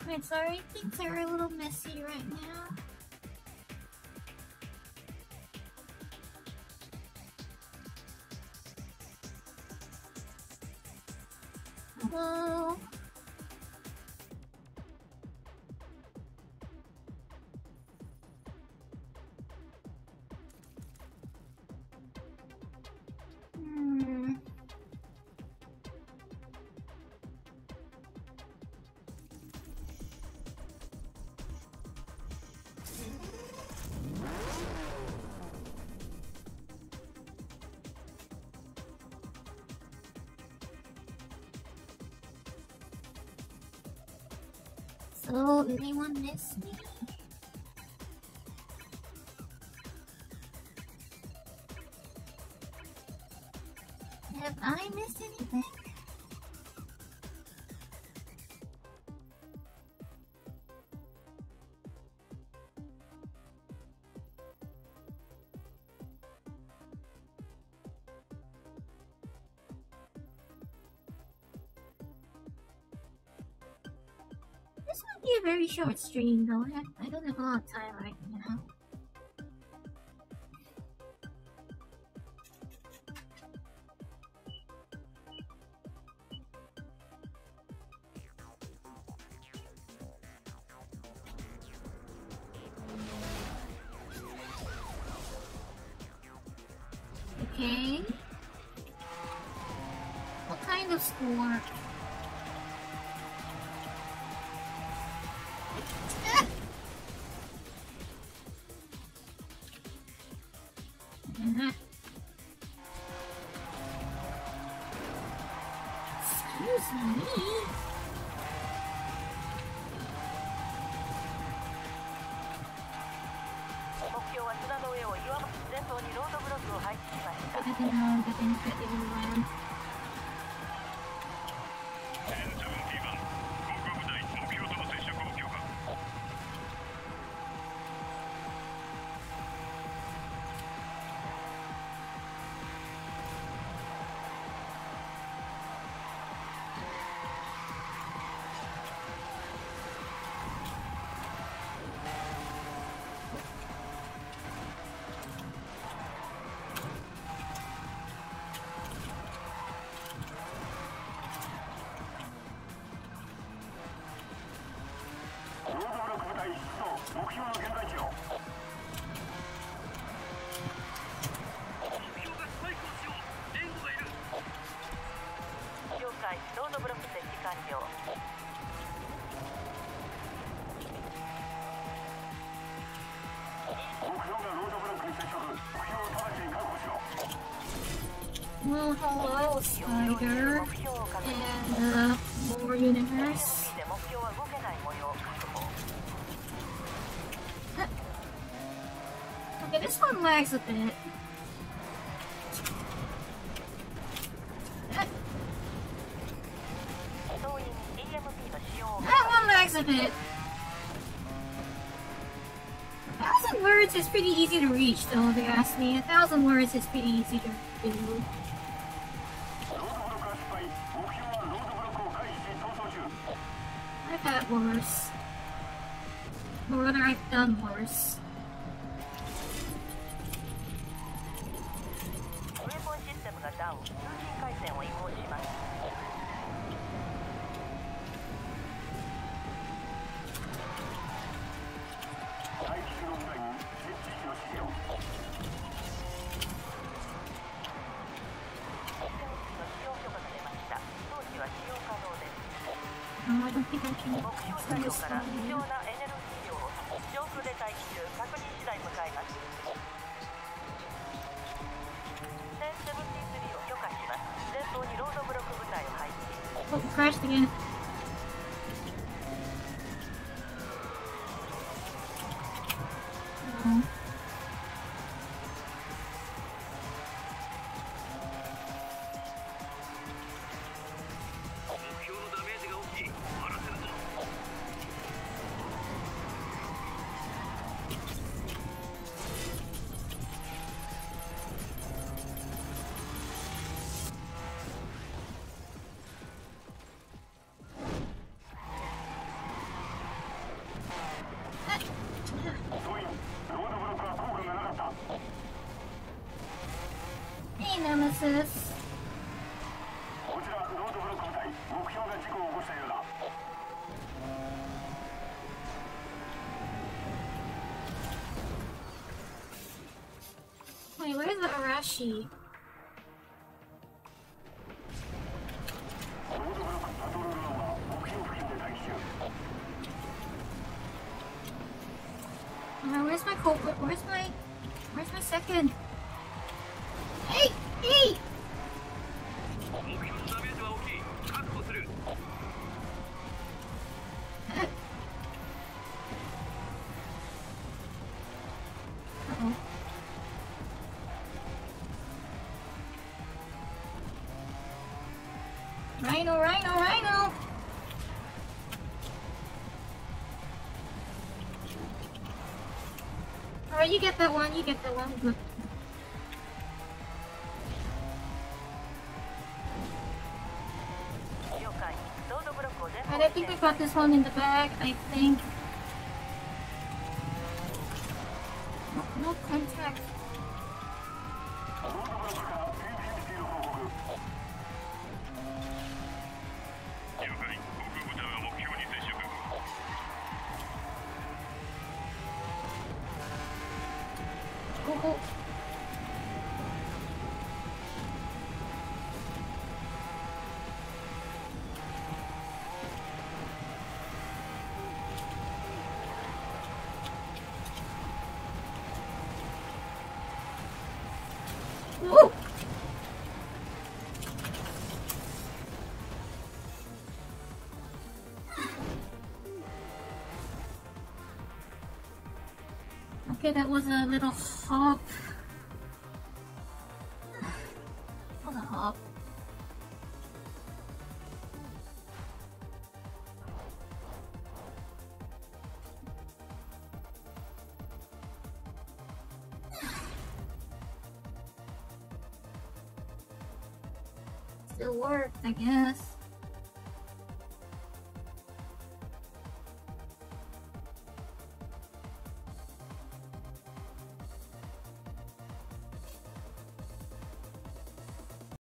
Right, sorry, things are a little messy right now. Hello? So, anyone miss me? Have I missed anything? This might be a very short stream though. I don't have a lot of time right now. Okay. What kind of score? Excuse me? 'Well, hello, Spider, and, more universe. Okay, this one lags a bit. That one lags a bit. 1,000 words is pretty easy to reach, though, if you ask me. 1,000 words is pretty easy to do. I've had worse. Or rather, I've done worse. I don't think I can send this one here. Oh, it crashed again. Oh. resources. Wait, where's the Arashi? Where's my culprit? Where's my second? Hey! Hey! Uh-oh. Rhino, Rhino, Rhino! Alright, you get that one, good. And I think we got this one in the bag, I think. No contact. Oh. Woo! Okay, that was a little hop. That was a hop. Still worked, I guess.